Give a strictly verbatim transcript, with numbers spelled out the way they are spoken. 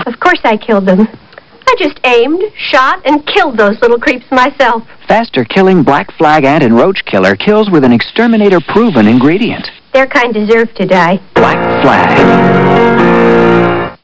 Of course I killed them. I just aimed, shot, and killed those little creeps myself. Faster-killing black flag ant and roach killer kills with an exterminator-proven ingredient. Their kind deserve to die. Black Flag.